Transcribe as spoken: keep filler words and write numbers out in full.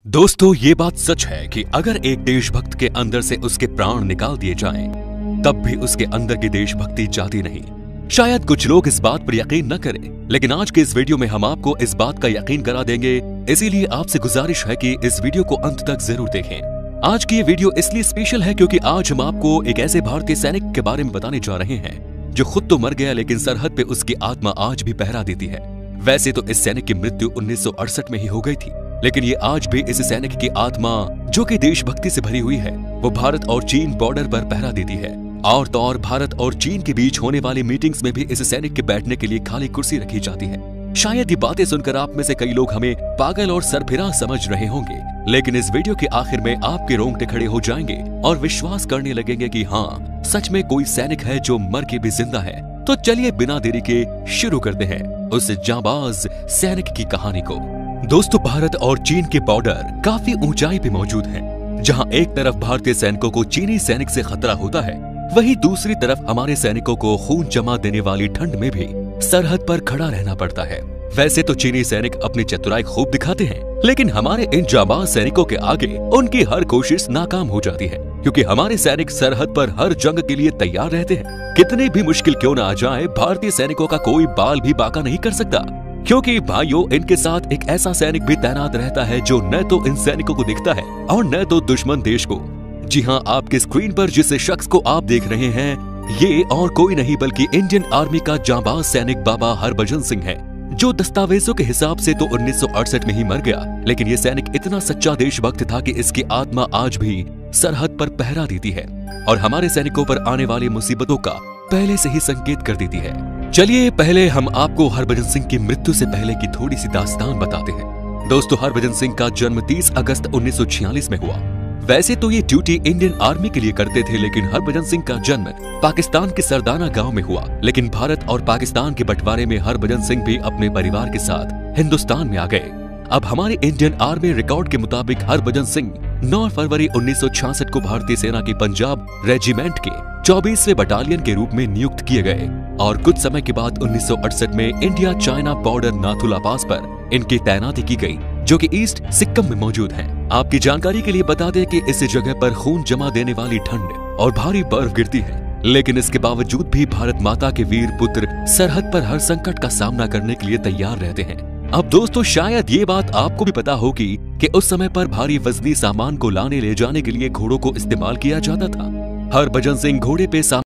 दोस्तों, ये बात सच है कि अगर एक देशभक्त के अंदर से उसके प्राण निकाल दिए जाएं, तब भी उसके अंदर की देशभक्ति जाती नहीं। शायद कुछ लोग इस बात पर यकीन न करें, लेकिन आज के इस वीडियो में हम आपको इस बात का यकीन करा देंगे। इसीलिए आपसे गुजारिश है कि इस वीडियो को अंत तक जरूर देखें। आज की ये वीडियो इसलिए स्पेशल है क्योंकि आज हम आपको एक ऐसे भारतीय सैनिक के बारे में बताने जा रहे हैं जो खुद तो मर गया, लेकिन सरहद पे उसकी आत्मा आज भी पहरा देती है। वैसे तो इस सैनिक की मृत्यु उन्नीस सौ अड़सठ में ही हो गई थी, लेकिन ये आज भी इस सैनिक की आत्मा जो कि देशभक्ति से भरी हुई है, वो भारत और चीन बॉर्डर पर पहरा देती है। और तो और भारत और चीन के बीच होने वाली मीटिंग्स में भी इस सैनिक के बैठने के लिए खाली कुर्सी रखी जाती है। शायद ये बातें सुनकर आप में से कई लोग हमें पागल और सरफिरा समझ रहे होंगे, लेकिन इस वीडियो के आखिर में आपके रोंगटे खड़े हो जाएंगे और विश्वास करने लगेंगे कि हाँ, सच में कोई सैनिक है जो मर के भी जिंदा है। तो चलिए बिना देरी के शुरू करते हैं उस जांबाज सैनिक की कहानी को। दोस्तों, भारत और चीन के बॉर्डर काफी ऊंचाई पे मौजूद हैं, जहां एक तरफ भारतीय सैनिकों को चीनी सैनिक से खतरा होता है, वहीं दूसरी तरफ हमारे सैनिकों को खून जमा देने वाली ठंड में भी सरहद पर खड़ा रहना पड़ता है। वैसे तो चीनी सैनिक अपनी चतुराई खूब दिखाते हैं, लेकिन हमारे इन जांबाज सैनिकों के आगे उनकी हर कोशिश नाकाम हो जाती है, क्योंकि हमारे सैनिक सरहद पर हर जंग के लिए तैयार रहते हैं। कितनी भी मुश्किल क्यों न आ जाए, भारतीय सैनिकों का कोई बाल भी बाका नहीं कर सकता, क्योंकि भाइयों, इनके साथ एक ऐसा सैनिक भी तैनात रहता है जो न तो इन सैनिकों को दिखता है और न तो दुश्मन देश को। जी हाँ, आपके स्क्रीन पर जिस शख्स को आप देख रहे हैं, ये और कोई नहीं बल्कि इंडियन आर्मी का जांबाज सैनिक बाबा हरभजन सिंह है, जो दस्तावेजों के हिसाब से तो उन्नीस सौ अड़सठ में ही मर गया, लेकिन ये सैनिक इतना सच्चा देशभक्त था कि इसकी आत्मा आज भी सरहद पर पहरा देती है और हमारे सैनिकों पर आने वाली मुसीबतों का पहले से ही संकेत कर देती है। चलिए पहले हम आपको हरभजन सिंह की मृत्यु से पहले की थोड़ी सी दास्तान बताते हैं। दोस्तों, हरभजन सिंह का जन्म तीस अगस्त उन्नीस सौ छियालीस में हुआ। वैसे तो ये ड्यूटी इंडियन आर्मी के लिए करते थे, लेकिन हरभजन सिंह का जन्म पाकिस्तान के सरदाना गांव में हुआ। लेकिन भारत और पाकिस्तान के बंटवारे में हरभजन सिंह भी अपने परिवार के साथ हिंदुस्तान में आ गए। अब हमारे इंडियन आर्मी रिकॉर्ड के मुताबिक हरभजन सिंह नौ फरवरी उन्नीस सौ छियासठ को भारतीय सेना की पंजाब रेजिमेंट के चौबीसवें बटालियन के रूप में नियुक्त किए गए और कुछ समय के बाद उन्नीस सौ अड़सठ में India China border Nathula pass पर इनकी तैनाती की गई, जो कि ईस्ट सिक्किम में मौजूद है। आपकी जानकारी के लिए बता दें कि इस जगह पर खून जमा देने वाली ठंड और भारी बर्फ गिरती है, लेकिन इसके बावजूद भी भारत माता के वीर पुत्र सरहद पर हर संकट का सामना करने के लिए तैयार रहते हैं। अब दोस्तों, शायद ये बात आपको भी पता होगी कि उस समय पर भारी वजनी सामान को लाने ले जाने के लिए घोड़ों को इस्तेमाल किया जाता था। हरभजन सिंह घोड़े पे